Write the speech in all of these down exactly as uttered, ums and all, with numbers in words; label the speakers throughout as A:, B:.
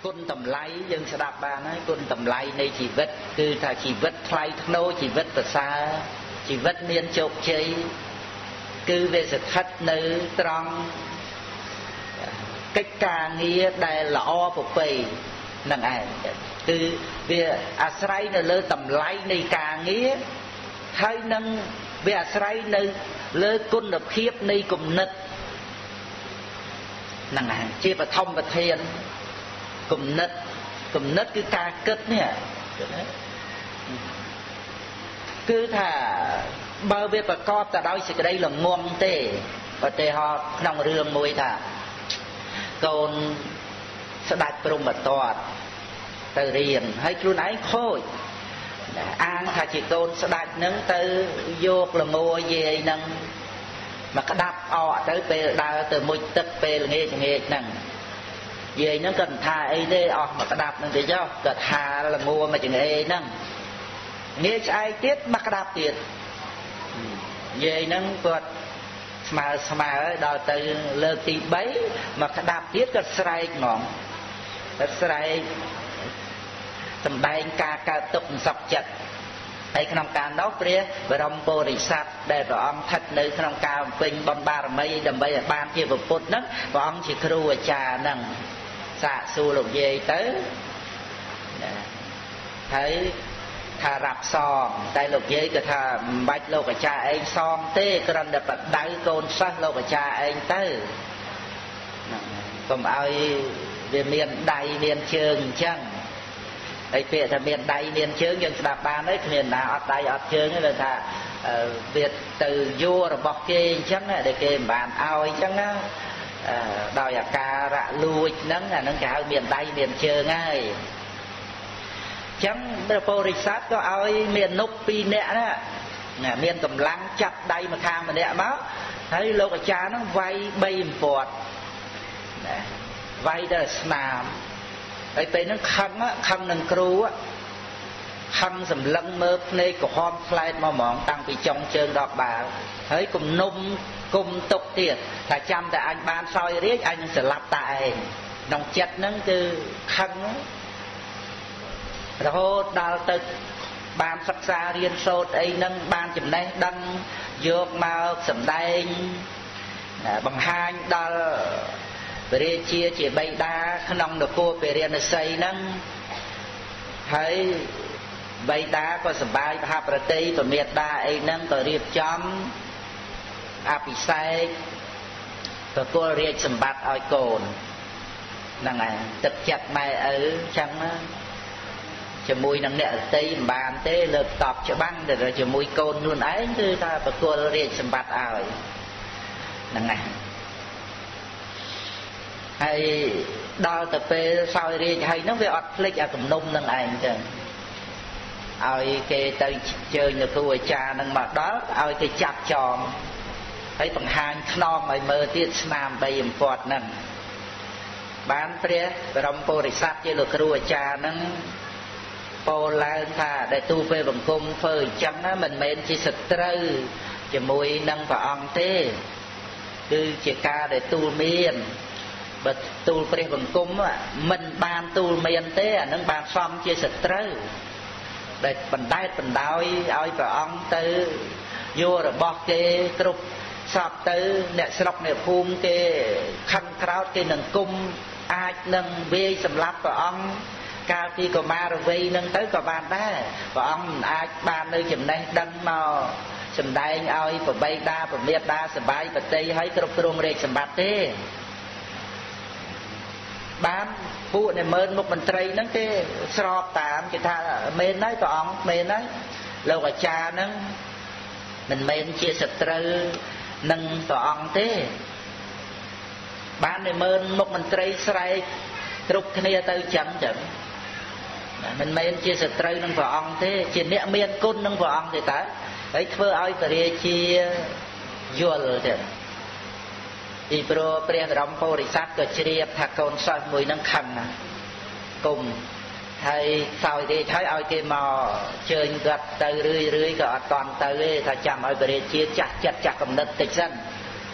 A: គុណតម្លៃយើងស្ដាប់បានហើយគុណតម្លៃនៃជីវិតគឺថាជីវិតថ្លៃថ្នូរជីវិតប្រសើរជីវិតមានជោគជ័យគឺវាស្ថិតនៅត្រង់កិច្ចការងារដែលល្អប្រពៃនឹងឯងគឺវាអាស្រ័យនៅលើតម្លៃនៃការងារហើយនឹងវាអាស្រ័យនៅលើគុណភាពនៃគំនិតហ្នឹងហើយជាបឋមប្រធានគំនិតគំនិតគឺការគិតនេះគឺថាបើវាប្រកបទៅដោយសេចក្តីល្ងងទេឧទាហរណ៍ក្នុងរឿងមួយថាកូនស្ដេចព្រហ្មទត្តទៅរៀនហើយខ្លួនឯងខូចអាងថាជាកូនស្ដេចហ្នឹងទៅយកលមួយាយហ្នឹងមកក្តាប់អកទៅពេលដើរទៅមុជទឹកពេលល្ងាចល្ងាចហ្នឹងយាយហ្នឹងគាត់ថាអីទេអស់មកក្តាប់ហ្នឹងទៅចុះគាត់ថាលមួមកចង្អេហ្នឹងងាយស្អែកទៀតមកក្តាប់ទៀតយាយហ្នឹងគាត់ស្មើស្មើដល់ទៅលើកទីបីមកក្តាប់ទៀតគាត់ស្រែកហ្មងគាត់ស្រែកសម្ដែងការកើតទុក្ខសោកចិត្តហើយក្នុងការនោះព្រះបរមពុរិស័ទដែលព្រះអង្គស្ថិតនៅក្នុងការបំពេញបុណ្យបារមីដើម្បីឲ្យបានជាពុទ្ធហ្នឹងព្រះអង្គជាគ្រូអាចារ្យហ្នឹងសាកសួរលោកយាយទៅហើយថារាប់សមតែលោកយាយក៏ថាមិនបាច់លោកអាចារ្យឯងសមទេគ្រាន់តែបដៅកូនសិស្សលោកអាចារ្យឯងទៅកុំឲ្យវាមានដៃមានជើងអញ្ចឹងហើយពាក្យថាមានដៃមានជើងយើងស្ដាប់បានហើយគ្មានណាអត់ដៃអត់ជើងទេថាវាទៅយោរបស់គេអញ្ចឹងដែលគេមិនបានឲ្យអញ្ចឹងណាដោយអាការៈលួចហ្នឹងអាហ្នឹងគេហៅមានដៃមានជើងហើយអញ្ចឹងព្រះពោធិសត្វក៏ឲ្យមាននុកពីរនាក់ណាមានកម្លាំងចាប់ដៃម្ខាងម្នាក់មកហើយលោកអាចារ្យហ្នឹងវាយបីអំពាត់វាយទៅស្នាមហើយពេលហ្នឹងខឹងខឹងនឹងគ្រូខឹងសម្លឹងមើលភ្នែកក្រហមខ្លែតមកហ្មងតាំងពីចុងជើងដល់ក្បាលហើយគំនុំគុំទុកទៀតថាចាំតែអញបានសោយរាជអញនឹងស្លាប់តាឯងក្នុងចិត្តហ្នឹងគឺខឹងរហូតដល់ទៅបានសិក្សារៀនសូត្រអីហ្នឹងបានចំណេះដឹងយកមកសម្ដែងបង្ហាញដល់ព្រះរាជាជាបិតាក្នុងនគរពារាណសីហ្នឹងហើយបិតាក៏សប្បាយមហាប្រតិប្រមេតាអីហ្នឹងក៏រៀបចំអភិសេកប្រគល់រាជសម្បត្តិឲ្យកូនហ្នឹងហើយទឹកចិត្តម៉ែឪចឹងណាជាមួយនឹងអ្នករតីមិនបានទេលើកតបច្បាំងតែជាមួយកូនខ្លួនឯងគឺថាប្រគល់រាជសម្បត្តិឲ្យហ្នឹងហើយហើយដល់ទៅពេលសោយរាជហើយហ្នឹងវាអត់ភ្លេចអាគំនុំនឹងឯងចឹងឲ្យគេទៅជើញនៅគ្រូអាចារ្យហ្នឹងមកដល់ឲ្យគេចាប់ចងហើយបង្ហាញខ្នងឲ្យមើលទៀតស្នាមបីអំពាត់ហ្នឹងបានព្រះបរមពុរិស័ទជាលោកគ្រូអាចារ្យហ្នឹងពោលឡើងថាដែលទូពេលបង្គំធ្វើអញ្ចឹងណាមិនមែនជាសត្រូវជាមួយនឹងព្រះអង្គទេគឺជាការដែលទូលមានបើទូលព្រះបង្គំមិនបានទូលមានទេអានឹងបានសំជាសត្រូវដែលបណ្ដែតបណ្ដោយឲ្យព្រះអង្គទៅយករបស់គេគ្រប់សពទៅអ្នកស្រុកអ្នកភូមិគេខឹងក្រោធគេនឹងគុំអាចនឹងវាយសម្លាប់ព្រះអង្គកាលពីកុមារវ័យនឹងទៅក៏បានដែរព្រះអង្គមិនអាចបាននៅចំណេះដឹងមកសម្ដែងឲ្យប្របីតាប្រមេតាសបាយបតីឲ្យគ្រប់គ្រងរាជសម្បត្តិទេបានពួកអ្នកមើលមុខមន្ត្រីហ្នឹងគេស្របតាមគេថាមែនហើយព្រះអង្គមែនហើយលោកអាចារ្យហ្នឹងមិនមែនជាសត្រូវនឹងព្រះអង្គទេបានអ្នកមើលមុខមន្ត្រីស្រែកគ្រប់គ្នាទៅចឹងចឹងមិនមែនជាសត្រូវនឹងព្រះអង្គទេជាអ្នកមានគុណនឹងព្រះអង្គទេតើហើយធ្វើឲ្យព្រះរាជាយល់ទេពីព្រោះព្រះបរមពុរិស័ទក៏ជ្រាបថាកូនសិស្សមួយនឹងខឹងណាគុំហើយសោយរាជហើយឲ្យគេមកជើញគាត់ទៅរឿយរឿយក៏អត់តន់ទៅទេថាចាំឲ្យព្រះរាជាចាស់ចិត្តចាស់កំណត់តិចសិន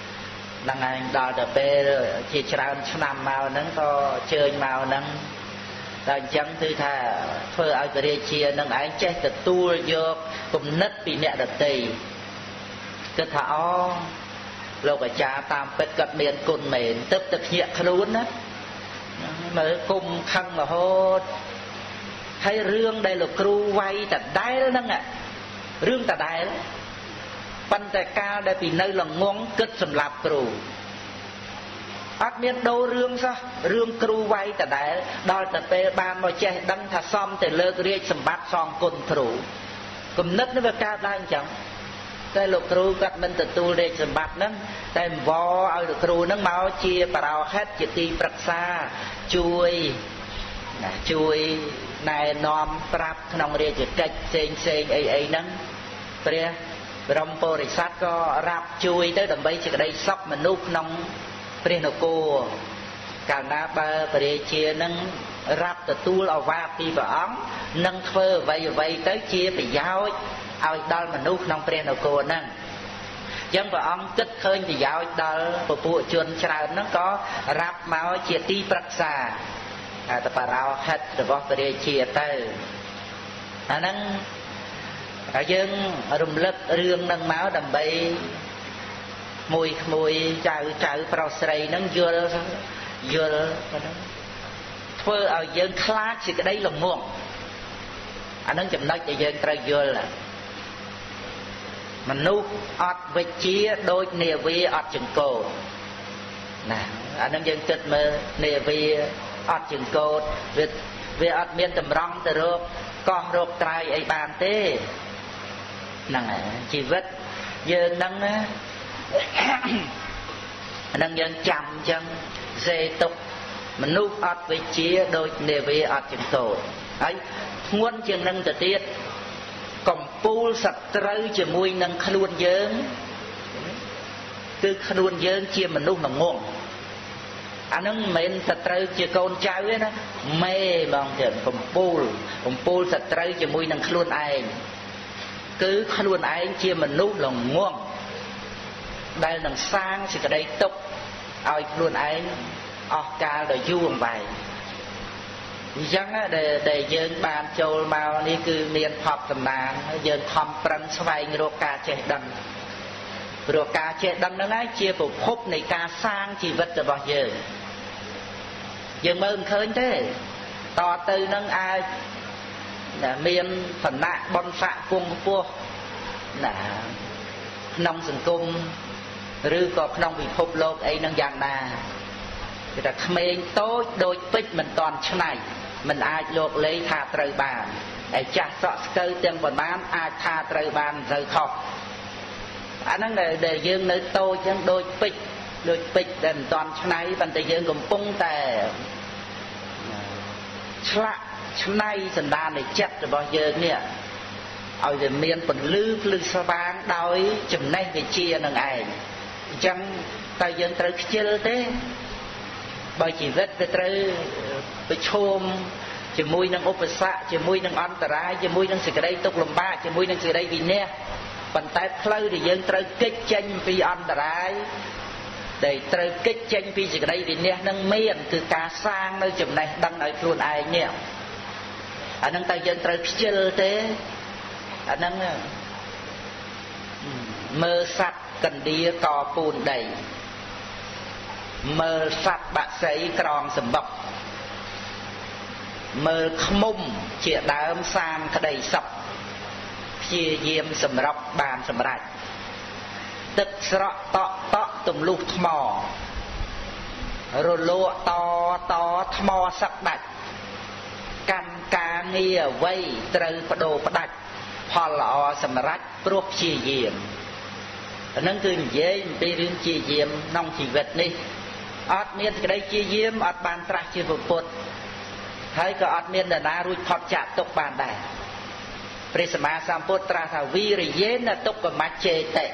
A: ហ្នឹងហើយដល់ទៅពេលជាច្រើនឆ្នាំមកហ្នឹងក៏ជើញមកហ្នឹង tại chẳng thứ tha phơi ai về chia nâng ai chết từ tu vô cùng nứt bị nhẹ đợt tì cứ thả ó lô cả cha tam pet cật miền cồn mền tức tức nhẹ khốn á mà cùng khăng mà hốt hay rương đây là kêu vay tạt đáy đó nâng ạ rương tạt đáy đó pan tại ca đây bị nơi là ngón kết sầm lạp kêu ác miên đâu rương sao rương kêu vay tạt đáy đòi tạt pe ban mà che đăng thà xóm để lơ cái sầm bát song cồn thủ cùng nứt nó về ca đang chẳng cái lục kêu cắt mình từ tu để sầm bát nâng tại vò ao lục kêu nâng máu chia bảo hết chỉ ti bạc xa chui chui này nòm prap nòng riêng chỉ cách xên xên ấy ấy nâng pre rong po để sát có rap chui tới đầm bay chỉ đây sóc mà núp nòng pre nó cô cả na ba pre chia nâng rap từ tu lao va pi và ống nâng phơ vay vay tới chia phải giao ao đal mà núp nòng pre nó cô nâng dân và ông kết khơi thì giao đal bộ bộ chuồn trào nó có rap máu chia ti bạc xa tập rau hết rồi có thể chia tới anh nâng ở dân rung lấp rương nâng máu đầm bay mùi mùi chào chào pro sray nâng dưa dưa phơi ở dân class thì cái đấy là muộn anh nâng chậm nói cho dân trời dưa là mà nụ ọt về chia đôi nề vi ọt chừng cổ nè anh nâng dân kết mơ nề vi ọt chừng cột vì vì ọt miên tầm rong từ rộp con rộp trai ấy bàn thế nâng chỉ vết dương nâng nâng dân chậm chân dê tục mà núp ọt với chia đôi nề vi ọt chừng cột ấy nguồn chừng nâng từ tiết còn pul sạch trâu chỉ mùi nâng khluôn dương cứ khluôn dương chia mà núp mà ngon anh nâng mình sạch trâu chỉ con cháu ấy đó mê bằng chuyện còn pul còn pul sạch trâu chỉ mùi nâng khluôn ai cứ khluôn ai chia mà núp là ngon đây nâng sang thì cái đây tục ai khluôn ai ọt ca rồi vuông bài dân để để dân bàn châu màu ní cứ miền họp tầm nàn dân thom prăng xoay rô ca che đằng rô ca che đằng nó nói chia phục khúc này ca sang chỉ vật cho bao giờ dân mơn khơi thế to tư nâng ai là miền phần nạ bon phạ cung pua là nông sừng cung rư có nông bị phục lột ấy nâng giang nà thì là mình tối đôi bích mình toàn chân này mình ai lột lấy tha trời bàn để chặt sọ cơ tiền bọn bán ai tha trời bàn rời khóc anh nói để, để dương nơi tôi chân đôi bích đôi bích để mình toàn chân này bằng tay dương cũng bung tè chạ chân này chân đà này chặt rồi bao giờ nè ở để miền phần lư lư sa bán đói chùm này để chia nâng ai chẳng tay dương trời chơi thế bởi chỉ vết về trời về chôm chỉ mùi nâng ốp xạ chỉ mùi nâng ăn tà ra chỉ mùi nâng sự cái đây tục lầm ba chỉ mùi nâng sự đây vì nè bàn tay phơi thì dân trời kích chanh vì ăn tà ra để trời kích chanh vì sự cái đây vì nè nâng miền từ cá sang nơi chùm này đăng ở luôn ai nhẹ anh nâng tay dân trời chơi thế anh nâng mơ sạch cần đi cò bùn đầy mơ sạch bạc sấy tròn sầm bọc mơ khmum chia đám sang cái đầy sập chia diêm sầm rọc bàn sầm rạch tức sọ tọ tọ tùm lục mò rồi lụa to to mò sắc đạch căn cá nghia vây trời đồ đạch họ lọ sầm rạch pruộc chia diêm nâng cứ dễ bị riêng chia diêm nông chỉ vật đi ọt miên cái đây chia diêm ọt bàn trạc chia phục bột hay có ọt miên là na rùi thọt chạ tục bàn đài Prisma Samput tra thảo vi rồi dễ là tục của mắt chê tệ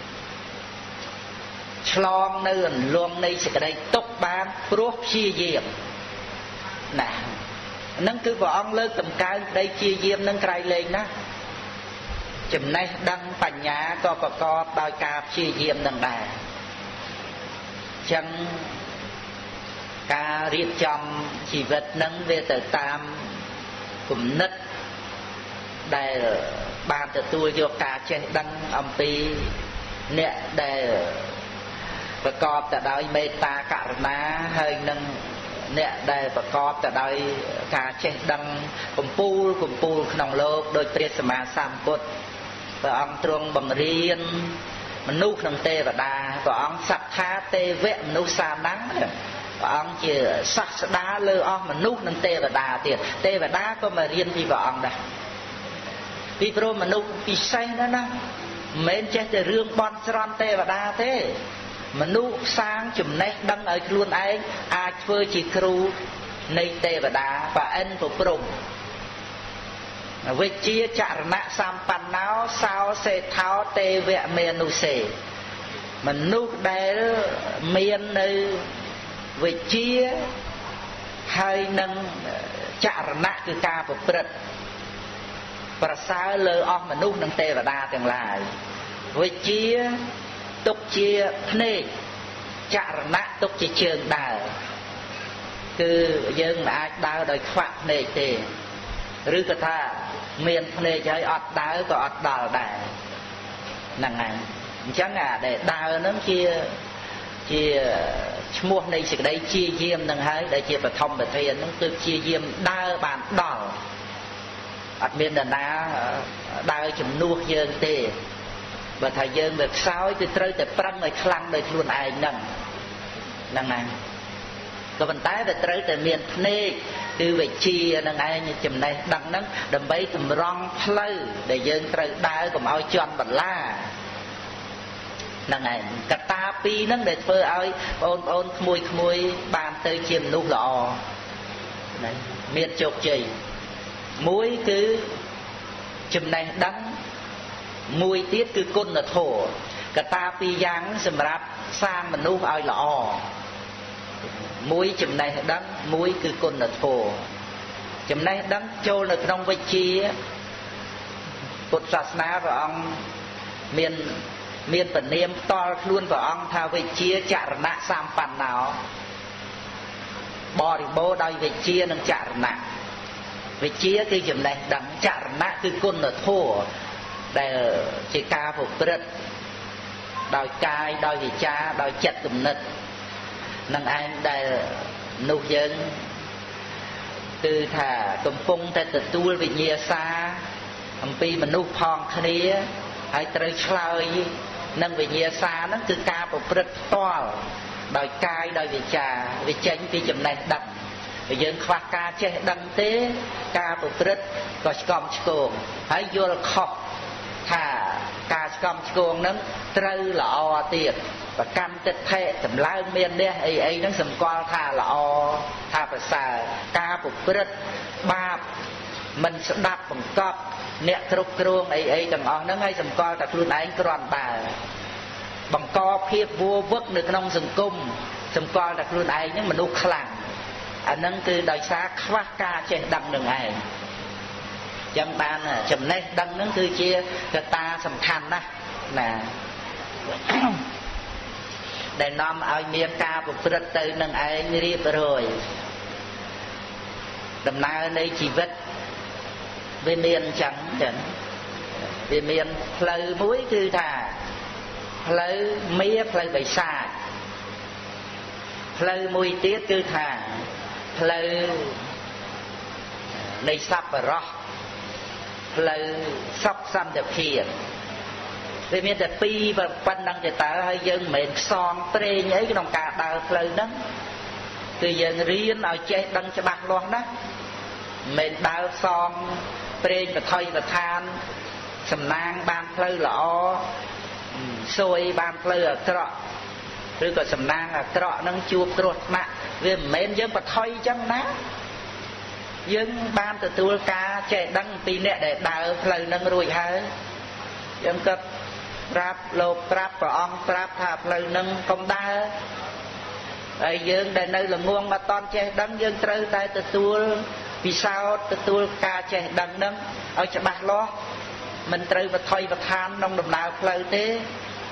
A: chlong nơi ẩn luôn này sẽ cái đây tục bàn pruộc chia diêm nè nâng cứ vào ông lớn tầm cao đây chia diêm nâng cài lên đó chùm này đăng bánh nhá có có có đòi cạp chia diêm nâng đà chẳng ការរៀបចំជីវិតនឹងវាទៅតាមគំនិតដែលបានទទួលយកការចេះដឹងអំពីអ្នកដែលប្រកបទៅដោយមេត្តាករុណាហើយនឹងអ្នកដែលប្រកបទៅដោយការចេះដឹងកំពូលកំពូលក្នុងលោកដោយព្រះសម្មាសម្ពុទ្ធព្រះអង្គទ្រង់បង្រៀនមនុស្សក្នុងទេវតាព្រះអង្គសត្ថាទេវៈមនុស្សសានំព្រះអង្គជាសាស្តាលើអស់មនុស្សនិងទេវតាទៀតទេវតាក៏មករៀនពីព្រះអង្គដែរពីព្រោះមនុស្សពិសេសណាស់ណាមិនមែនចេះតែរឿងបន់ស្រន់ទេវតាទេមនុស្សសាងចំណេះដឹងឲ្យខ្លួនឯងអាចធ្វើជាគ្រូនៃទេវតាប្រអិនប្រព្រំវិជ្ជាចរណៈសម្បណ្ណោសោសេថោទេវៈមេនុសេមនុស្សដែលមាននៅវិជ្ជាហើយនឹងចរណៈគឺការប្រព្រឹត្តប្រសើរលើអស់មនុស្សនិងទេវតាទាំងឡាយវិជ្ជាទុកជាភ្នែកចរណៈទុកជាជើងដើរគឺយើងមិនអាចដើរដោយខ្វាក់ភ្នែកទេឬក៏ថាមានភ្នែកហើយអត់ដើរក៏អត់ដល់ដែរហ្នឹងហើយអញ្ចឹងអាដែលដើរហ្នឹងជាជាឈ្មោះនៃសេចក្តីជាយាមនឹងហើយដែលជាបឋមប្រធានហ្នឹងគឺជាយាមដើរបានដល់អត់មាននរណាដើរជំនួសយើងទេបើថាយើងវាខ្សោយគឺត្រូវតែប្រឹងឲ្យខ្លាំងដោយខ្លួនឯងហ្នឹងហ្នឹងហើយក៏ប៉ុន្តែវាត្រូវតែមានភ្នែកគឺវិជ្ជានឹងឯងចំណេះដឹងហ្នឹងដើម្បីតម្រង់ផ្លូវដែលយើងត្រូវដើរកុំឲ្យជន់បន្លាហ្នឹងឯងកត្តាពីរហ្នឹងដែលធ្វើឲ្យបងប្អូនក្មួយក្មួយបានទៅជាមនុស្សល្អណាមានជោគជ័យមួយគឺចំណេះដឹងមួយទៀតគឺគុណធម៌កត្តាពីរយ៉ាងសម្រាប់សាងមនុស្សឲ្យល្អមួយចំណេះដឹងមួយគឺគុណធម៌ចំណេះដឹងចូលនៅក្នុងវិជ្ជាពុទ្ធសាសនាព្រះអង្គមានមានពនាមផ្ទាល់ខ្លួនព្រះអង្គថាវិជ្ជាចរណៈសម្បណ្ណោបរិបូរដោយវិជ្ជានិងចរណៈវិជ្ជាគឺចំណេះដឹងចរណៈគឺគុណធម៌ដែលជាការប្រព្រឹត្តដោយកាយដោយវិចារដោយចិត្តគំនិតនឹងឯងដែលនោះយើងគឺថាកំពុងតែទទួលវិញ្ញាសាអំពីមនុស្សផងគ្នាហើយត្រូវឆ្លើយនឹងវិញ្ញាសាហ្នឹងគឺការប្រព្រឹត្តផ្ទាល់ដោយកាយដោយវិចារវាចេញពីចំណេះដឹងបើយើងខ្វះការចេះដឹងទេការប្រព្រឹត្តក៏ឆ្កំឆ្គងហើយយល់ខុសថាការឆ្កំឆ្គងហ្នឹងត្រូវល្អទៀតប្រកម្មទិដ្ឋិតម្លើងមាននេះអីអីហ្នឹងសម្គាល់ថាល្អថាប្រសើរការប្រព្រឹត្តបាបមិនស្ដាប់បង្កប់អ្នកគ្រប់គ្រងអីអីទាំងអស់ហ្នឹងឲ្យសម្គាល់តែខ្លួនឯងគ្រាន់បើបង្កភាពវួរវឹកនៅក្នុងសង្គមសម្គាល់តែខ្លួនឯងហ្នឹងមនុស្សខ្លាំងអាហ្នឹងគឺដោយសារខ្វះការចេះដឹងនឹងឯងចឹងបានចំណេះដឹងហ្នឹងគឺជាកត្តាសំខាន់ណាស់ណាដែលនាំឲ្យមានការប្រព្រឹត្តទៅនឹងឯងរៀបរយដំណើរនៃជីវិតវាមានអញ្ចឹងចឹងវាមានផ្លូវមួយគឺថាផ្លូវមាផ្លូវបិសាចផ្លូវមួយទៀតគឺថាផ្លូវនៃសប្បុរសផ្លូវសុខសន្តិភាពវាមានតែពីរប៉ុណ្ណឹងទេតើហើយយើងមិនមែនផ្សងព្រេងអីក្នុងការដើរផ្លូវហ្នឹងគឺយើងរៀនឲ្យចេះដឹងច្បាស់លាស់ណាមិនមែនដើរផ្សងព្រេងបថុយបឋានសំណាងបានផ្លូវល្អសួយបានផ្លូវអាក្រក់ឬក៏សំណាងអាក្រក់ហ្នឹងជួបគ្រោះថ្នាក់វាមិនមែនយើងបថុយអញ្ចឹងណាយើងបានទទួលការចេះដឹងពីអ្នកដែលដើរផ្លូវហ្នឹងរួចហើយយើងក៏ប្រាប់លោកប្រាប់ព្រះអង្គប្រាប់ថាផ្លូវហ្នឹងកុំដើរហើយយើងដែលនៅល្ងងមកតន់ចេះដឹងយើងត្រូវតែទទួលពិសោធន៍ទទួលការចេះដឹងហ្នឹងឲ្យច្បាស់លាស់មិនត្រូវបថុយបឋានក្នុងដំណើរផ្លូវទេ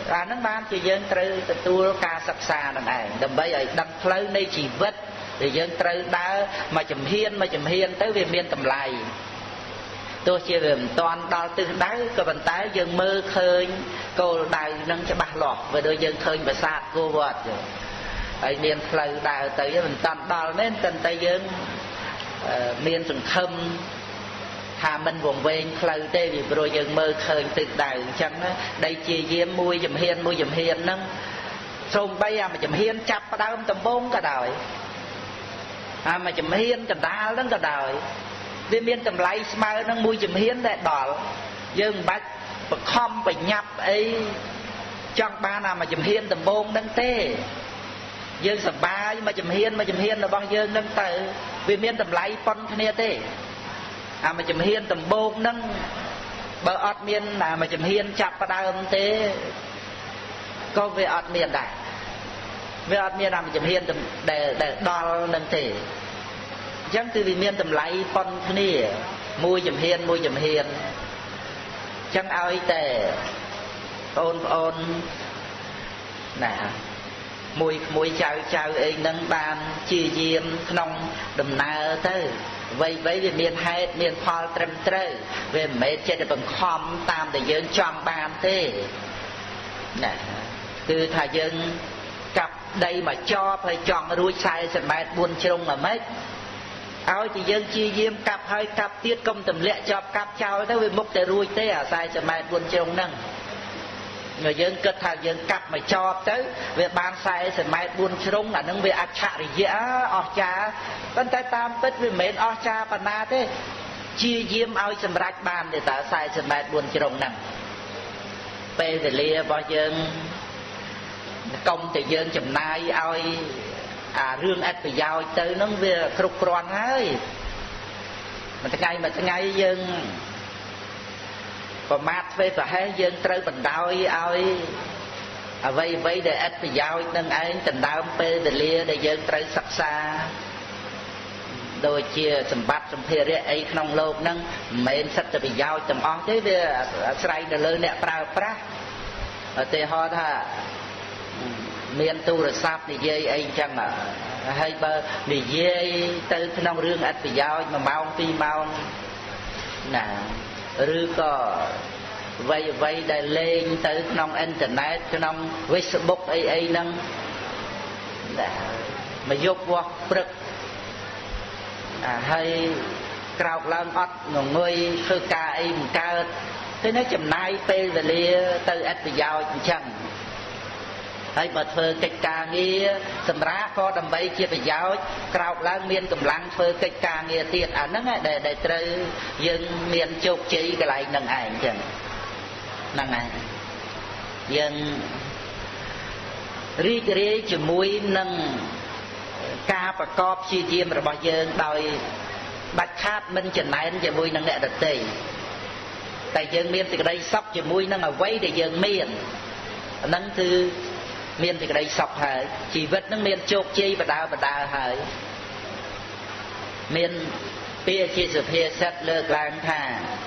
A: អានឹងបានជាយើងត្រូវទទួលការសិក្សានឹងឯងដើម្បីឲ្យដឹងផ្លូវនៃជីវិតដែលយើងត្រូវដើរមកជំហានមកជំហានទៅវាមានតម្លៃទោះជាវាមិនតាន់ដល់ទិសដៅក៏ប៉ុន្តែយើងមើលឃើញគោលដៅនឹងច្បាស់លាស់បើដូចយើងឃើញប្រាសាទគោវត្តហើយមានផ្លូវដើរទៅមិនតាន់ដល់មែនតែតែយើងមានសង្ឃឹមថាមិនវង្វេងផ្លូវទេពីព្រោះយើងមើលឃើញទិសដៅអញ្ចឹងដីជាយាមមួយចំហៀនមួយចំហៀនហ្នឹងសូម្បីអាមួយចំហៀនចាប់ផ្ដើមដំបូងក៏ដោយអាមួយចំហៀនកណ្ដាលហ្នឹងក៏ដោយវាមានតម្លៃស្មើនឹងមួយចំហៀនដែលដល់យើងមិនបាច់បខំបញ្ញាប់អីចង់បានអាមួយចំហៀនដំបូងហ្នឹងទេយើងសប្បាយមួយចំហៀនមួយចំហៀនរបស់យើងហ្នឹងទៅវាមានតម្លៃប៉ុនគ្នាទេអាមួយចំហៀនដំបូងហ្នឹងបើអត់មានអាមួយចំហៀនចាប់ផ្ដើមទេក៏វាអត់មានដែរវាអត់មានអាមួយចំហៀនដែលដែលដល់ហ្នឹងទេអញ្ចឹងគឺវាមានតម្លៃប៉ុនគ្នាមួយចំហៀនមួយចំហៀនអញ្ចឹងឲ្យតែបងប្អូនណាមួយមួយចៅចៅអីហ្នឹងបានជាយាមក្នុងដំណើរទៅអ្វីៗវាមានហេតុមានផលត្រឹមត្រូវវាមិនមែនចេះតែបង្ខំតាមដែលយើងចង់បានទេណាគឺថាយើងកាប់ដីមកចប់ហើយចង់រួចសែសិបម៉ែត្របួនជ្រុងអាម៉េចឲ្យតែយើងជាយាមកាប់ហើយកាប់ទៀតកុំទម្លាក់ចប់កាប់ចោលទៅវាមុខតែរួចទេអាសែសិបម៉ែត្របួនជ្រុងហ្នឹងnếuយើងគិតថាយើងកាប់មកចប់ទៅវាបានសែសិបម៉ែត្របួនជ្រុងអានឹងវាអច្ឆរិយៈអស្ចារ្យប៉ុន្តែតាមពិតវាមិនមែនអស្ចារ្យប៉ុណ្ណាទេជាយាមឲ្យសម្រេចបានទេតើសែសិបម៉ែត្របួនជ្រុងហ្នឹងពេលវេលារបស់យើងកុំតែយើងចំណាយឲ្យអារឿងអត្ថប្រយោជន៍ទៅហ្នឹងវាគ្រប់គ្រាន់ហើយមួយថ្ងៃមួយថ្ងៃយើងប្រមាថធ្វើប្រហែលយើងត្រូវបណ្ដោយឲ្យអ្វីអ្វីដែលអត្ថប្រយោជន៍នឹងឯងដណ្ដើមពេលវេលាដែលយើងត្រូវសិក្សាដូចជាសម្បត្តិសម្ភារៈអីក្នុងโลกហ្នឹងមិនមែនសិតតែប្រយោជន៍ទាំងអស់ទេវាអាស្រ័យទៅលើអ្នកប្រើប្រាស់ឧទាហរណ៍ថាមានទូរស័ព្ទនិយាយអីអញ្ចឹងហើយបើនិយាយទៅក្នុងរឿងអត្ថប្រយោជន៍មួយម៉ោងពីរម៉ោងណាឬក៏អ្វីអ្វីដែលលេងទៅក្នុងអ៊ីនធឺណិតក្នុង Facebook អីអីហ្នឹងមកយប់វាស់ព្រឹកហើយក្រោកឡើងអត់ងងុយធ្វើការអីមិនកើតទេណាចំណាយពេលវេលាទៅអត្ថប្រយោជន៍អញ្ចឹងហើយបើធ្វើកិច្ចការងារសម្រាប់ក៏ដើម្បីជាប្រយោជន៍ក្រោកឡើងមានកម្លាំងធ្វើកិច្ចការងារទៀតអាហ្នឹងដែលដែលត្រូវយើងមានជោគជ័យកន្លែងហ្នឹងឯងចឹងហ្នឹងឯងយើងរីករាយជាមួយនឹងការប្រកបជាយាមរបស់យើងដោយបាច់ខាតមិនចំណែនជាមួយនឹងអ្នកដទៃតែយើងមានសេចក្តីសុខជាមួយនឹងអ្វីដែលយើងមានអាហ្នឹងគឺមានសេចក្តីសុខហើយជីវិតនឹងមានជោគជ័យបដាបដាហើយមានពាក្យជាសុភាសិតលើកឡើងថា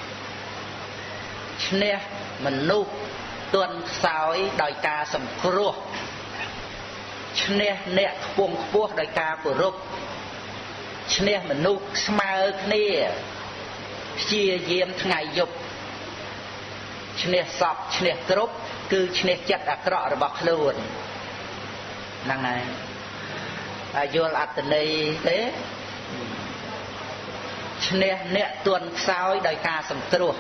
A: ឈ្នះមនុស្សទន់ខ្សោយដោយការសង្គ្រោះឈ្នះអ្នកខ្ពង់ខ្ពស់ដោយការគោរពឈ្នះមនុស្សស្មើគ្នាព្យាយាមថ្ងៃយប់ឈ្នះសពឈ្នះគ្រប់គឺឈ្នះចិត្តអាក្រក់របស់ខ្លួនហ្នឹងហើយហើយយល់អត្តន័យទេឈ្នះអ្នកទន់ខ្សោយដោយការសង្គ្រោះ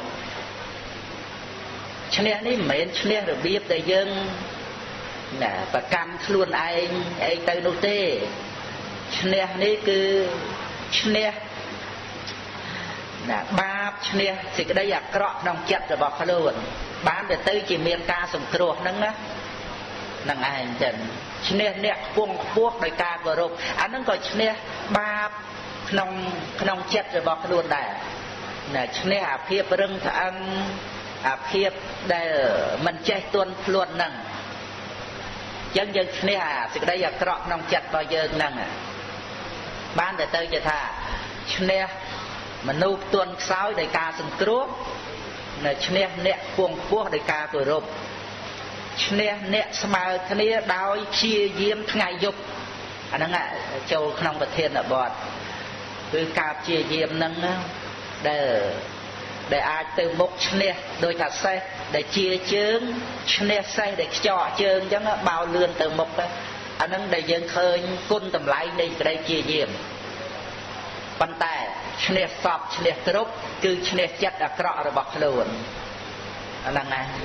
A: ឈ្នះនេះមិនមែនឈ្នះរបៀបដែលយើងណាប្រកាន់ខ្លួនឯងអីទៅនោះទេឈ្នះនេះគឺឈ្នះណាបាបឈ្នះសេចក្តីអាក្រក់ក្នុងចិត្តរបស់ខ្លួនបានទៅទៅជាមានការសង្គ្រោះហ្នឹងណាហ្នឹងឯងចឹងឈ្នះអ្នកខ្ពង់ខ្ពស់ដោយការគោរពអាហ្នឹងក៏ឈ្នះបាបក្នុងក្នុងចិត្តរបស់ខ្លួនដែរណាឈ្នះអាភាពរឹងត្អឹងអាភាពដែលមិនចេះទន់ភ្លន់ហ្នឹងចឹងយើងឈ្នះអាសេចក្តីអាក្រក់ក្នុងចិត្តរបស់យើងហ្នឹងបានទៅទៅជាថាឈ្នះមនុស្សទន់ខ្សោយដោយការសង្គ្រោះនៅឈ្នះអ្នកខ្ពង់ខ្ពស់ដោយការគោរព nè nè smile thế đau chia diêm ngày dục anh đang ngại châu không bật thiên ở bọt cứ cạp chia diêm nâng để để ai từ một nè đôi thật xe để chia chướng nè xe để cho chướng cho nó bao lươn từ một đó anh đang để dân khơi côn tầm lại đây đây chia diêm bàn tay nè sọp nè trúc cứ nè chất ở cọ rồi bọc luôn anh đang ngại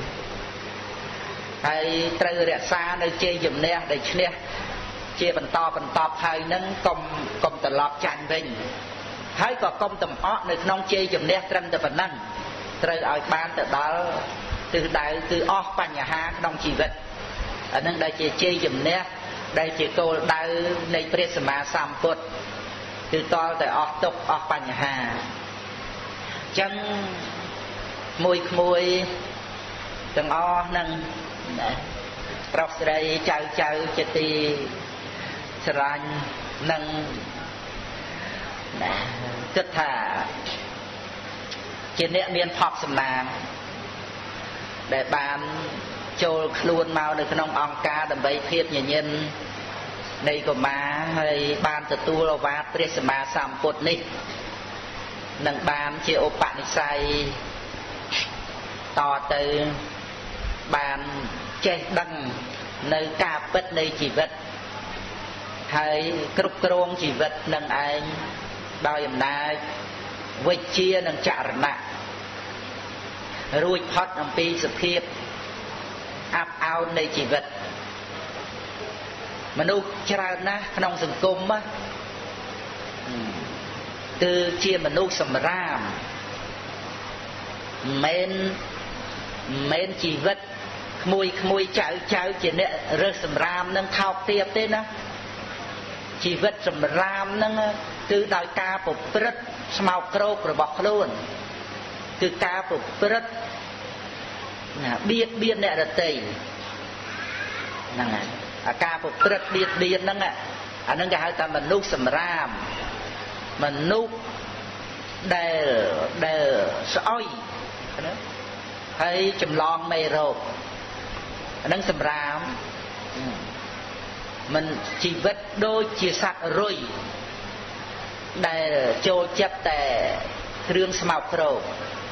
A: hay từ rẽ xa nơi chơi dùm nè để nè chia bàn to bàn to hay nâng công công tờ lọp chanh vinh hay có công tầm ớt nơi nông chơi dùm nè trân tờ phần năng từ ở ban tờ đó từ đại từ ớt bàn nhà ha nông chỉ vật ở nâng đây chơi chơi dùm nè đây chỉ cô đau nơi presma samput từ to tới ớt tục ớt bàn nhà ha chân mùi mùi từng o nâng rọc đây chào chào cho ti sanh nâng kết thả trên nệm miền phọc sầm nàng để bàn trôi luôn mau được nông ong ca đầm bấy thiệp nhà nhân đây của má hay ban từ tu lâu vát presma samput ní nâng bàn chia ô bạn say to từ bàn che đăng nơi ca bất nơi chỉ vật hay cướp krong chỉ vật nâng anh đòi em na vây chia nâng chả nặng ruồi thoát nằm pi sập hiệp áp ao nơi chỉ vật mà nu chả na trong rừng cung á từ chia mà nu sầm ram men men chỉ vật mùi mùi chảo chảo chỉ nè rớt sầm ram nâng thao tiệp thế nè chỉ vật sầm ram nâng từ đòi ca phục rất màu crop rồi bọc luôn từ ca phục rất biết biết nè là tì nâng à ca phục rất biết biết nâng à anh nâng cái hai ta mình nuốt sầm ram mình nuốt đều đều sỏi hay chùm lon mê rộp nâng sầm rám mình chỉ vật đôi chia sạch rồi để cho chấp tè rương mọc rộp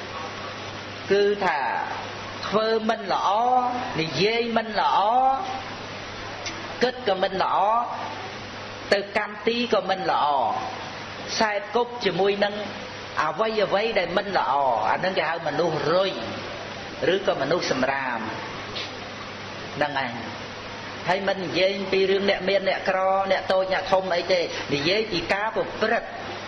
A: cứ thả khơ mình lõ thì dê mình lõ kết của mình lõ từ cam tí của mình lõ sai cúp chỉ mùi nâng à vây à vây để mình lõ anh nâng cái mình nuôi rồi rứa có mình nuôi sầm ram đăng anh hay mình dây pi rương nẹt miên nẹt cro nẹt tôi nẹt thông ấy thế thì dây chỉ cá một bớt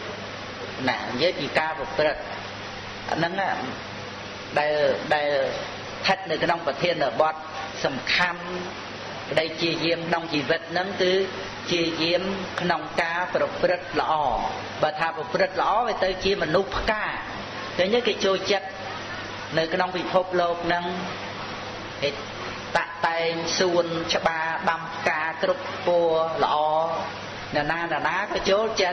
A: nè dây chỉ cá một bớt nâng á đây đây thật người cái nông vật thiên ở bọt sầm khăm đây chia diêm nông chỉ vật nâng từ chia diêm nông cá một bớt lọ và thà một bớt lọ về tới chia mình nuôi cá thế nhớ cái trôi chất nơi cái nông bị phốp lột nâng tạ tay xuân cho ba băm ca cướp cua lọ nè na nè ná cái chỗ chết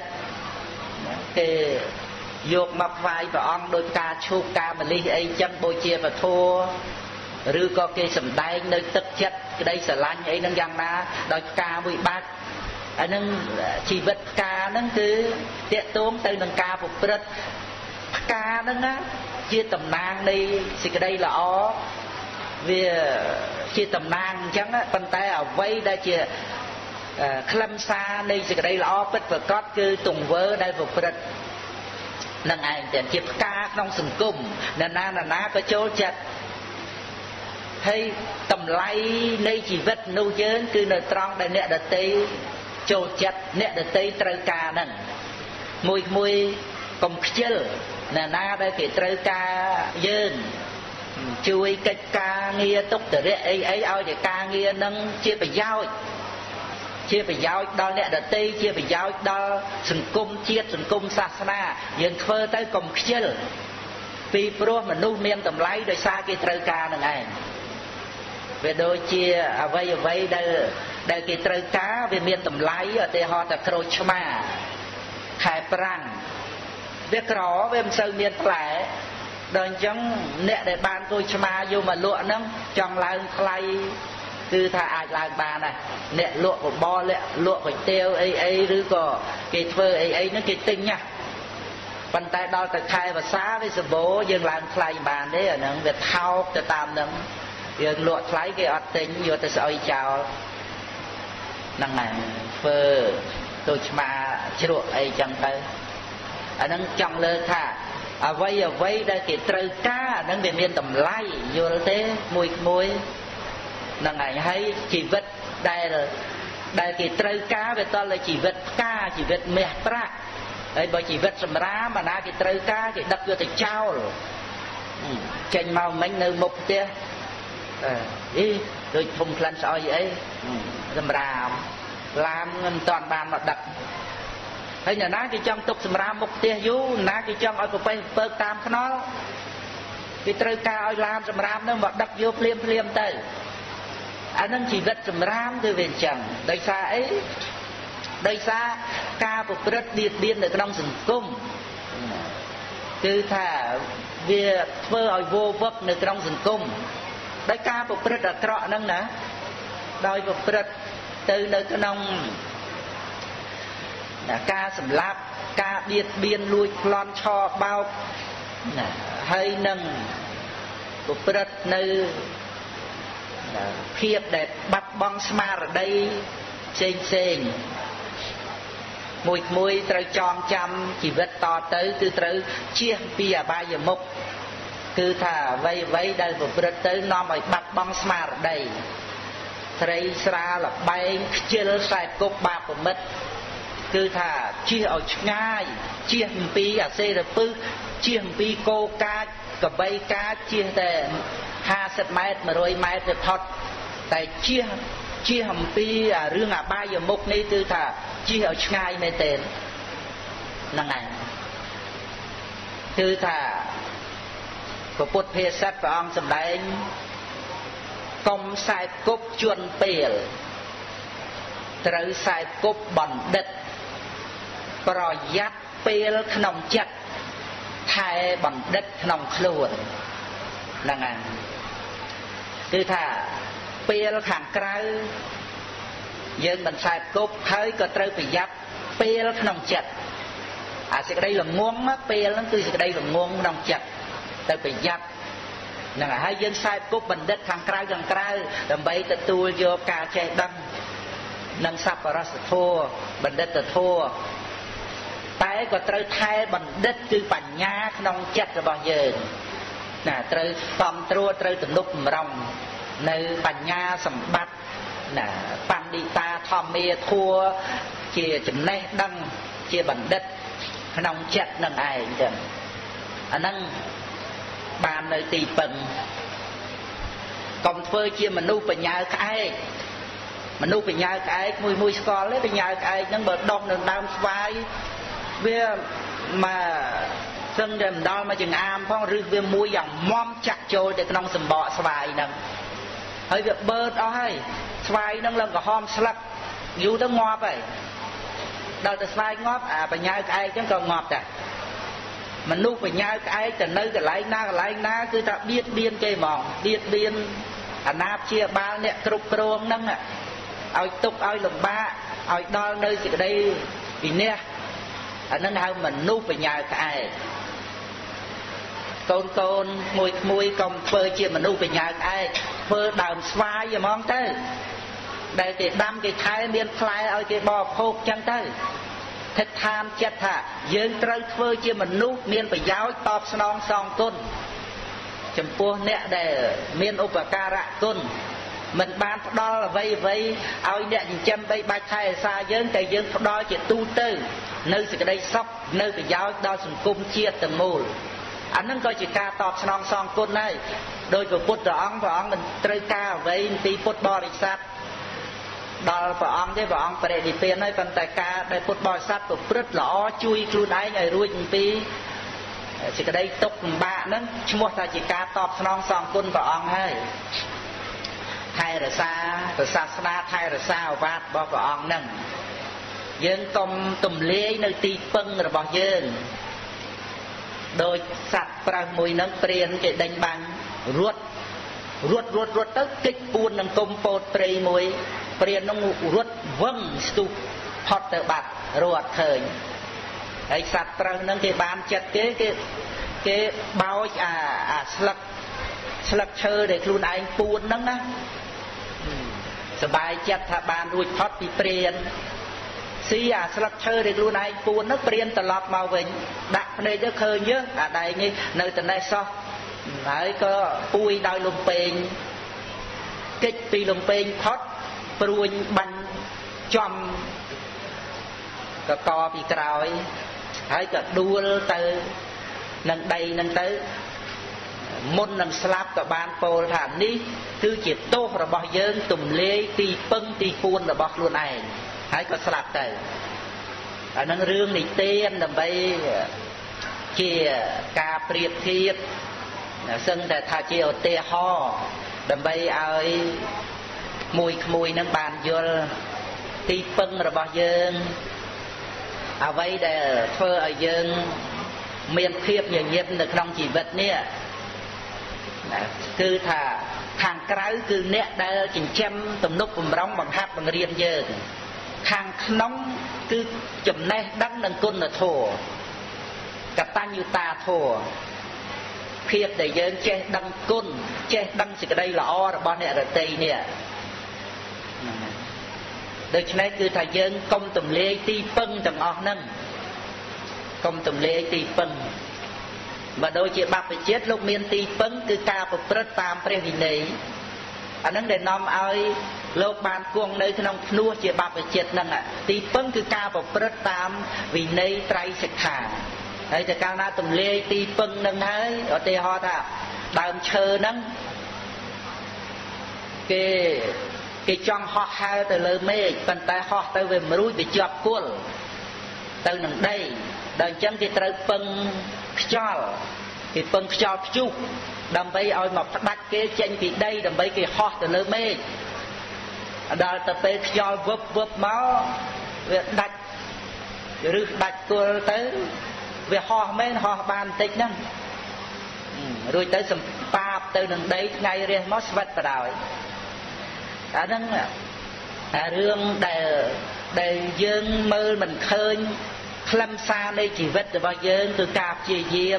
A: cái dục mập vai và on đôi ca chu ca mà ly ấy chân bôi chia và thua rư có cái sầm đai nơi tức chất cái đây sở lanh ấy nâng giang na đôi ca bị bát anh nâng chỉ vật ca nâng cứ tiện tốn từ nâng ca phục rất ca nâng á chia tầm nang đi thì cái đây là ó vì chia tầm nang chẳng á bàn tay ở vây đây chia khâm xa đi thì cái đây là ó bất và cót cứ tùng vơ đây phục rất nâng ảnh tiền chia ca trong sừng cung nè na nè ná có chỗ chặt hay tầm lay đây chỉ vật nô dớn cứ nơi trong đây nè đợt tây chỗ chặt nè đợt tây trời ca nâng mùi mùi công chơ nè na đây cái trời ca dơn chui cái ca nghe túc từ đấy ấy ấy ao để ca nghe nâng chia phải giao chia phải giao đó nè đợt tây chia phải giao đó sừng cung chia sừng cung sa na dần khơi tới công chơ vì pro mà nu miên tầm lấy đời xa cái trời ca nè này về đôi chia à vây à vây đây đây cái trời cá về miên tầm lấy ở đây họ ta khôi chma khai prang việc rõ về sơ miên lại Đời chẳng nẹ để ban tôi chma vô mà lụa nâng trong là khlay cứ tha ai là bà này nẹ lụa của bo lẹ lụa của tiêu ấy ấy rứ có cái thơ ấy ấy nó cái tinh nha bàn tay đo ta khai và xá với sự bố dương làm khlay bàn đấy ở nâng việc thao ta tam nâng dương lụa khlay cái ọt tinh vô ta sợi chào năng này phơ tôi chma chuột ấy chẳng tới ở nâng trong lơ thà à vây à vây đây cái trâu cá nâng về miền tầm lai vô thế mùi mùi nâng này hay chỉ vật đây là đây cái trâu cá về to là chỉ vật cá chỉ vật mẹ pra đây bởi chỉ vật sầm rá mà na cái trâu cá cái đập vô thì trao rồi tranh màu mấy nơi mục kia ý tôi thùng khăn soi vậy sầm rá làm toàn bàn mà đập hay là ná cái trong tục sầm ram một tia vú ná cái trong ở cục bơ tam nó cái trâu ca ở làm sầm ram nó mà đập vô phliêm phliêm tới anh nó chỉ vật sầm ram từ về chẳng đây xa ấy đây xa ca một rất điệt điên ở trong rừng cung cứ thả về vơ ở vô vấp ở trong rừng cung đây ca một rất là trọ nâng nè đôi một rất từ nơi cái nông ca sầm lạp ca biệt biên lui lon cho bao hay nâng của bật nơi khiếp đẹp bắt bong smart ở đây xinh xinh mùi mùi trời tròn chăm chỉ vật to tới từ từ chia bia ba giờ mục cứ thả vây vây đây của bật tới nó mới bắt bong smart ở đây thấy ra là bay chưa sai cốc bạc của mất cứ thả chia ở ngay chia pi à xe được pư chia pi cô cá cả bay cá chia để hai sệt mét mà rồi mét được thoát tại chia chia hầm pi à riêng à ba giờ mục này cứ thả chia ở ngay này tên năng này cứ thả có bột phê sát và ông sầm đánh công sai cốc chuồn bèl trời sai cốc bẩn đấtประยัดពេលក្នុងចិត្តថែបណ្ឌិតក្នុងខ្លួនហ្នឹងហើយគឺថាពេលខាងក្រៅយើងមិនខ្សែគប់ហើយក៏ត្រូវប្រយ័ត្នពេលក្នុងចិត្តអាសេចក្តីល្ងងពេលហ្នឹងគឺសេចក្តីល្ងងក្នុងចិត្តទៅប្រយ័ត្នហ្នឹងហើយយើងខ្សែគប់បណ្ឌិតខាងក្រៅខាងក្រៅដើម្បីទទួលយកការចេះដឹងនិងសប្បុរសធម៌បណ្ឌិតធម៌តែក៏ត្រូវថែបណ្ឌិតគឺបញ្ញាក្នុងចិត្តរបស់យើងណាត្រូវសំត្រួតត្រូវទំនុកបំរុងនៅបញ្ញាសម្បត្តិណាបណ្ឌិតាធម្មាធัวជាចំណេះដឹងជាបណ្ឌិតក្នុងចិត្តនឹងឯងចឹងអាហ្នឹងបាននៅទីពឹងកុំធ្វើជាមនុស្សបញ្ញាក្អែកមនុស្សបញ្ញាក្អែកមួយមួយស្គាល់ទេបញ្ញាក្អែកហ្នឹងបើដុះនៅដើមស្វាយវាមកសឹងតែម្ដងមកចង្អាមផងឬវាមួយយ៉ាងមុំចាក់ចូលទៅក្នុងសម្បកស្វាយហ្នឹងហើយវាបឺតអស់ហើយស្វាយហ្នឹងឡើងក្រហមស្លឹកយូរទៅងាប់ហើយដល់តែស្វាយងាប់អាបញ្ញាក្អែកហ្នឹងក៏ងាប់ដែរមនុស្សបញ្ញាក្អែកទៅនៅកន្លែងណាកន្លែងណាគឺថាបៀតបៀនគេហ្មងបៀតបៀនអាណាព្យាបាលអ្នកគ្រប់គ្រងហ្នឹងឲ្យទុកឲ្យលំបាកឲ្យដល់នៅសេចក្តីវិន័យអានឹងហៅមនុស្សបញ្ញាក្អែកកូនកូនមួយមួយកុំធ្វើជាមនុស្សបញ្ញាក្អែកធ្វើដើមស្វាយហ្មងទៅដែលគេដាំគេខែមានផ្លែឲ្យគេបរិភោគចឹងទៅថិតឋានចិត្តថាយើងត្រូវធ្វើជាមនុស្សមានប្រយោជន៍តបស្នងសងគុណចំពោះអ្នកដែលមានឧបការៈគុណមិនបានផ្ដល់អ្វីអ្វីឲ្យអ្នកចិញ្ចឹមបីបាច់ថែរក្សាយើងតែយើងផ្ដល់ជាទូទៅនៅសេចក្តីសុខនៅប្រយោជន៍ដល់សង្គមជាតិទាំងមូលអានឹងក៏ជាការតបស្នងសងគុណដែរដោយព្រះពុទ្ធអង្គព្រះអង្គមិនត្រូវការអ្វីពីពុទ្ធបរិស័ទដល់ព្រះអង្គទេព្រះអង្គបរិនិព្វានហើយប៉ុន្តែការដែលពុទ្ធបរិស័ទប្រព្រឹត្តល្អជួយខ្លួនឯងឲ្យរួចអំពីសេចក្តីទុក្ខលំបាកហ្នឹងឈ្មោះថាជាការតបស្នងសងគុណព្រះអង្គហើយថែរក្សាព្រះសាសនាថែរក្សាឱវាទរបស់ព្រះអង្គហ្នឹងយើងកុំទំលាយនៅទីពឹងរបស់យើង đôi sạch pra mùi nâng priên cái đánh băng ruột ruột ruột ruột tới kích buôn nâng công bột prey mùi priên nông ruột vâng stụp hot tới bạc ruột khởi ấy sạch pra nâng cái bàn chặt cái cái cái bao à à slug slug chơi để luôn anh buôn nâng áสบายจัดถ้าบานรุ่ยพอดปีเปลี่ยนเสียสลักเชอเด็กรู้นายปูนนักเปลี่ยนตลอดมาเวงดักในเจ้าเคยเยอะอะไรงี้ในแต่ในซอกไหนก็ปุยดาวลมเปงกิจปีลมเปงพอดปรุยบันจอมก็กอปีกรอยให้ก็ดูเตอนังใดนังเตอมุนนังสลับกับบานโปลฐานนี้คือจิตโตระบอบเยิงตุ่มเลี้ยตีปึ้งตีปูนระบอบล้วนไอให้ก็สลับกันอันนั้นเรื่องในเต้นดับไปเกี่ยกาเปรียบเทียบซึ่งแต่ถ้าเจียวเตะห่อดับไปเอามวยขโมยนั่งบานยลตีปึ้งระบอบเยิงเอาไว้แต่เพื่อเอาเยิงเมียนเทียบอย่างเงียบในครองจีบเนี่ยคือถ้าทางไกลคือเนี่ยได้จินแชมตุ่มนกปุ่มร้องบังคับบังเรียนเยอะทางน้องคือจุ่มในดังดังกุนโถกับตันยูตาโถเพียบแต่เยอะเจดังกุนเจดังสิ่งใดละอ้อบอลเนี่ยระเตยเนี่ยโดยเฉพาะคือถ้าเยอะกลมตุ่มเลี้ยตีปึ้งจังออกนั่งกลมตุ่มเลี้ยตีปึ้งmà đôi chị bạc phải chết lúc miền tây phấn cứ ca phục rất tam pre vì này anh đang để nom ai lúc bàn cuồng nơi trong nua chị bạc phải chết năng ạ tây phấn cứ ca phục rất tam vì này trai sạch thả đấy thì cao na tụm lê tây phấn năng ấy ở tây ho ta đàm chờ năng cái cái trong họ hai từ lời mê bàn tay họ từ về mũi bị chọc cuốn từ năng đây đàn chân thì từ phấn cho cái phần cho chú đầm bay ao mọc đặt cái trên cái đây đầm bay cái hot từ lớn mê đào tập bay cho vấp vấp máu đặt rư đặt cô tới về ho men ho bàn tịch năng rồi tới sầm pa tới đằng đấy ngay riêng mót vật vào đảo à năng à rương để để dương mơ mình khơi lâm xa đây chỉ vết từ bao giờ từ cạp chỉ diêm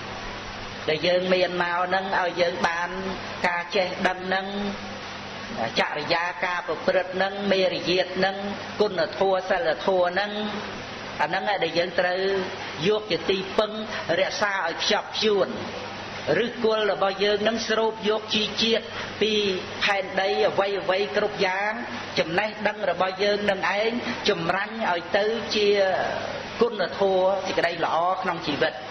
A: để dân miền màu nâng ở dân bàn ca che đâm nâng chạy ra ca bậc bậc nâng mê diệt nâng côn là thua sao là thua nâng anh nâng để dân từ vuốt chỉ tì pưng rẽ xa ở chọc chuồn rứt côn là bao giờ nâng srop vuốt chi chiết pi hành đây ở vay vay cột giáng chùm này đăng là bao giờ nâng ấy chùm ranh ở tới chia côn là thua thì cái đây là o không chỉ vật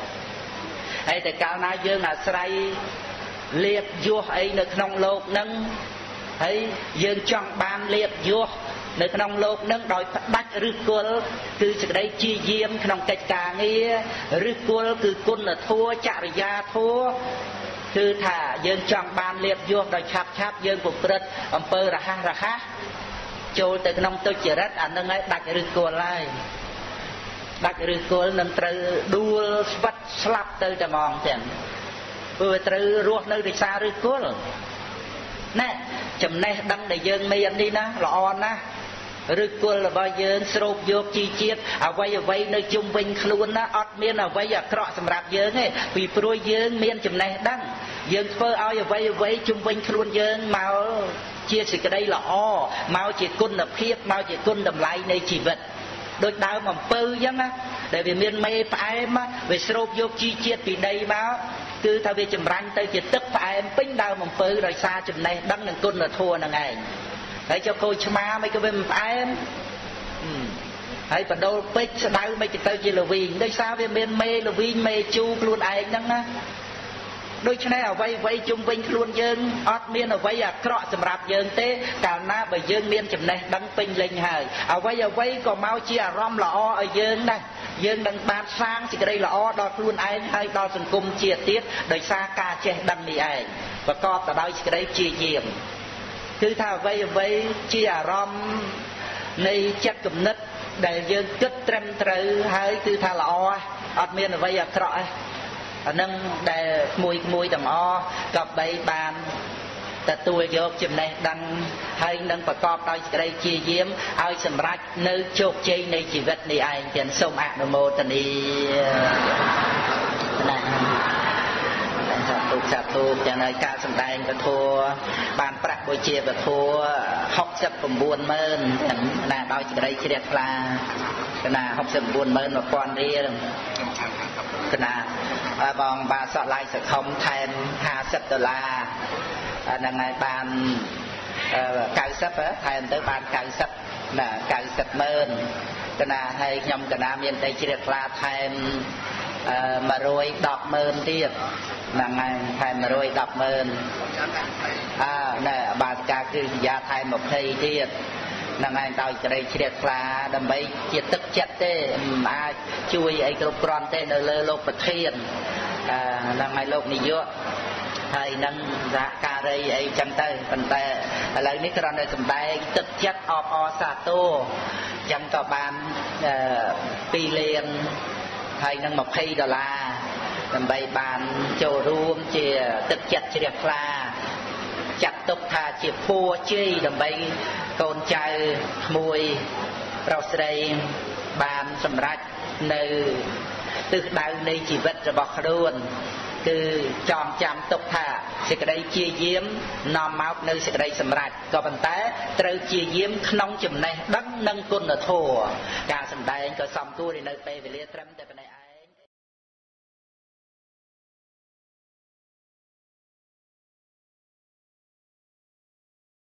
A: hay tại cao na dương là say liệp vua ấy nơi trong lột nâng thấy dương trong ban liệp vua nơi trong lột nâng đòi bắt rứt côn từ cái đây chi diêm trong cách cả nghe rứt côn từ côn là thua chạy ra thuaคือถ้าយើងចង់បានលៀបយកដោយឆាប់ឆាប់យើងប្រព្រឹត្តអំពើរហ័សរហ័សចូលទៅក្នុងទុច្ចរិតអានឹងឲ្យដាច់ឬគល់ហើយដាច់ឬគល់នឹងត្រូវដួលស្វិតស្លាប់ទៅតែហ្មងទាំងព្រោះត្រូវរស់នៅដោយសារឬគល់ណែចំណេះដឹងដែលយើងមាននេះណាល្អណាស់ឬគល់របស់យើងស្រូបយកជីជាតិអ្វីអ្វីនៅជុំវិញខ្លួនណាអត់មានអ្វីអាក្រក់សម្រាប់យើងទេពីព្រោះយើងមានចំណេះដឹងយើងធ្វើឲ្យអ្វីអ្វីជុំវិញខ្លួនយើងមកជាសេចក្តីល្អមកជាគុណភាពមកជាគុណតម្លៃនៃជីវិតដូចដើមអំពៅអញ្ចឹងណាដែលវាមានមេផ្អែមវាស្រូបយកជីជាតិពីដីមកគឺថាវាចម្រាញ់ទៅជាទឹកផ្អែមពេញដើមអំពៅដោយសារចំណេះដឹងនិងគុណធម៌ហ្នឹងឯងហើយចុះគោឆ្មាមិនក៏វាមិនផ្អែមហើយបដូលពេជ្រស្ដៅមិនទៅជាលវីងដោយសារវាមានមេលវីងមេជូរខ្លួនឯងហ្នឹងណាដូច្នេះអ្វីអ្វីជុំវិញខ្លួនយើងអត់មានអ្វីអាក្រក់សម្រាប់យើងទេកាលណាបើយើងមានចំណេះដឹងពេញលេញហើយអ្វីអ្វីក៏មកជាអារម្មណ៍ល្អឲ្យយើងដែរយើងនឹងបានសាងសេចក្តីល្អដល់ខ្លួនឯងហើយដល់សង្គមជាតិទៀតដោយសារការចេះដឹងនេះឯងប្រកបទៅដោយសេចក្តីជាយាមគឺថាអ្វីអ្វីជាអារម្មណ៍នៃចិត្តគំនិតដែលយើងគិតត្រឹមត្រូវហើយគឺថាល្អអត់មានអ្វីអាក្រក់ទេ nâng để mùi mùi tầm o gặp bấy bàn ta tôi vô chùm này đăng hay nâng bà cọp đôi đây chia diếm ai xâm rách nơi chốt chơi này chỉ vật này ai chẳng sông ạc nô mô tình đi tục sạp tục chẳng nơi ca xâm đành và thua bàn bạc bồi chia và thua học sập cùng buồn mơn là đôi chỉ đây chỉ đẹp là là học sập buồn mơn và con đi là vòng bà sọ lại sẽ không thêm hai mươi đô la là ngày bàn cài sắp thêm tới bàn cài sắp là cài sắp mơn là hay nhom cả nam miền tây chỉ đẹp là thêm mà rồi đọc mơn tiếp là ngày thêm mà rồi đọc mơn à nè bà ca cứ giá thêm một thầy tiếp là ngày tao cho đây chỉ đẹp là đầm bay chỉ tức chất thế mà chui ấy cái con tên ở lơ lô bật thiên là ngày lô này vô thầy nâng giá cà rây ấy chẳng tay phần tay lấy ní con này cầm tay tức chất ọp o sa tô chẳng có bàn pi liền thầy nâng một khi đó là đầm bay bàn châu ruộng chỉ tức chất chỉ đẹp là chặt tục thà chỉ phua chi đầm bay con trai mùi rau sấy bàn sầm rách nơi từ đầu này chỉ vật rồi bọc luôn cứ tròn chạm tục thà sẽ cái đây chia diếm nằm máu nơi sẽ cái đây sầm rách có bàn té từ chia diếm nông chùm này đắng nâng côn là thua cả sầm tay anh có xong tôi đi nơi pe về lia trâm tại bên này